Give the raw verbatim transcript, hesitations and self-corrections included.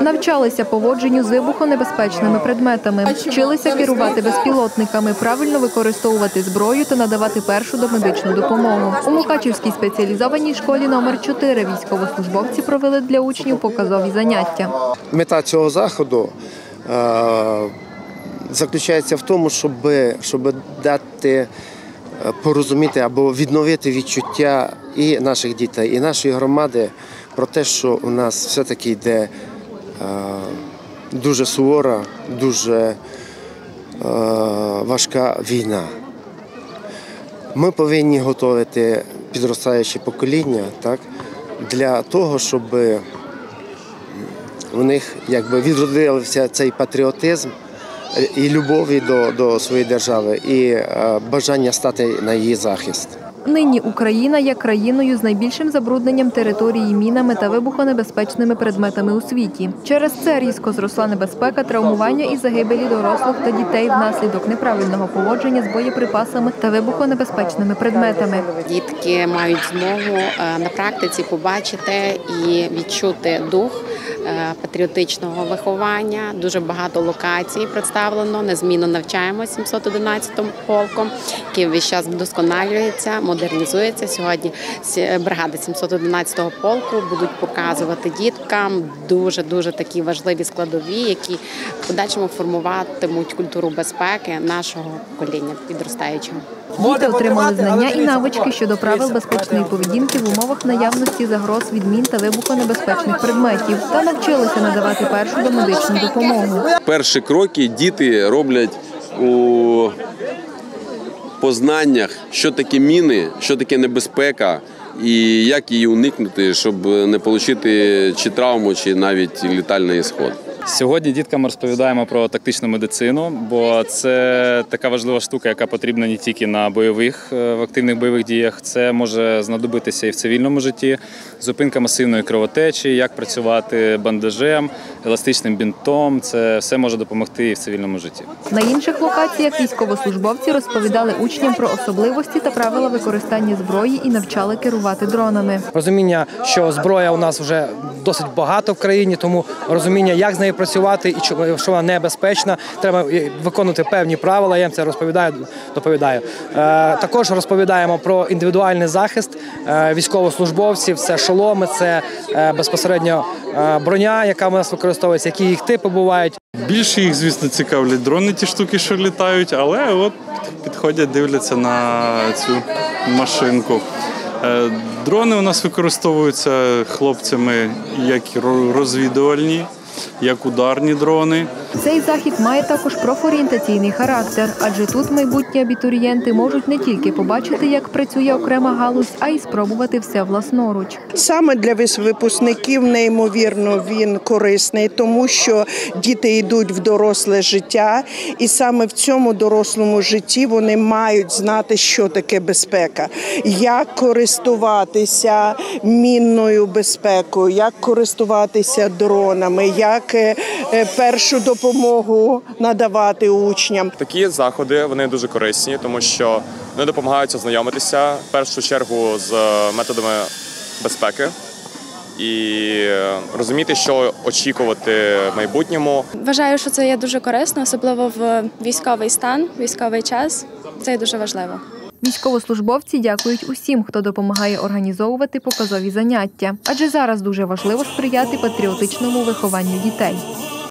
Навчалися поводженню з вибухонебезпечними предметами, вчилися керувати безпілотниками, правильно використовувати зброю та надавати першу домедичну допомогу. У Мукачівській спеціалізованій школі номер чотири військовослужбовці провели для учнів показові заняття. Мета цього заходу е, заключається в тому, щоб, щоб дати порозуміти або відновити відчуття і наших дітей, і нашої громади про те, що у нас все-таки йде е, дуже сувора, дуже е, важка війна. Ми повинні готувати підростаюче покоління, так, для того, щоб у них якби відродився цей патріотизм і любові до, до своєї держави, і е, бажання стати на її захист. Нині Україна є країною з найбільшим забрудненням території мінами та вибухонебезпечними предметами у світі. Через це різко зросла небезпека травмування і загибелі дорослих та дітей внаслідок неправильного поводження з боєприпасами та вибухонебезпечними предметами. Дітки мають змогу на практиці побачити і відчути дух патріотичного виховання. Дуже багато локацій представлено, незмінно навчаємося сімсот одинадцятим полком, який весь час вдосконалюється, модернізується. Сьогодні бригади сімсот одинадцятого полку будуть показувати діткам дуже-дуже такі важливі складові, які в подальшому формуватимуть культуру безпеки нашого покоління підростаючого. Діти отримали знання і навички щодо правил безпечної поведінки в умовах наявності загроз від мін та вибухонебезпечних предметів та навчилися надавати першу домедичну допомогу. Перші кроки діти роблять у познаннях, що таке міни, що таке небезпека і як її уникнути, щоб не отримати чи травму, чи навіть летальний ісход. Сьогодні діткам розповідаємо про тактичну медицину, бо це така важлива штука, яка потрібна не тільки на бойових, в активних бойових діях. Це може знадобитися і в цивільному житті. Зупинка масивної кровотечі, як працювати бандажем, еластичним бінтом. Це все може допомогти і в цивільному житті. На інших локаціях військовослужбовці розповідали учням про особливості та правила використання зброї і навчали керувати дронами. Розуміння, що зброя у нас вже досить багато в країні, тому розуміння, як з нею працювати і що вона небезпечна, треба виконувати певні правила, я їм це розповідаю, доповідаю. Також розповідаємо про індивідуальний захист військовослужбовців, це шоломи, це безпосередньо броня, яка у нас використовується, які їх типи бувають. Більше їх, звісно, цікавлять дрони, ті штуки, що літають, але от підходять, дивляться на цю машинку. Дрони у нас використовуються хлопцями як розвідувальні, як ударні дрони. Цей захід має також профорієнтаційний характер, адже тут майбутні абітурієнти можуть не тільки побачити, як працює окрема галузь, а й спробувати все власноруч. Саме для випускників неймовірно він корисний, тому що діти йдуть в доросле життя, і саме в цьому дорослому житті вони мають знати, що таке безпека, як користуватися мінною безпекою, як користуватися дронами, як першу допомогу надавати учням. Такі заходи, вони дуже корисні, тому що вони допомагають ознайомитися в першу чергу з методами безпеки і розуміти, що очікувати в майбутньому. Вважаю, що це є дуже корисно, особливо в військовий стан, військовий час. Це є дуже важливо. Військовослужбовці дякують усім, хто допомагає організовувати показові заняття, адже зараз дуже важливо сприяти патріотичному вихованню дітей.